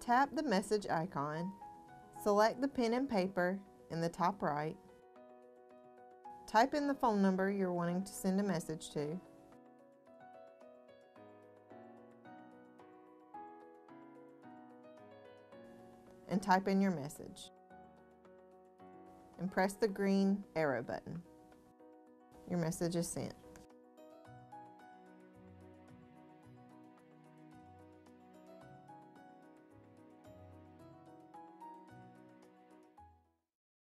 Tap the message icon, select the pen and paper in the top right, type in the phone number you're wanting to send a message to, and type in your message, and press the green arrow button. Your message is sent.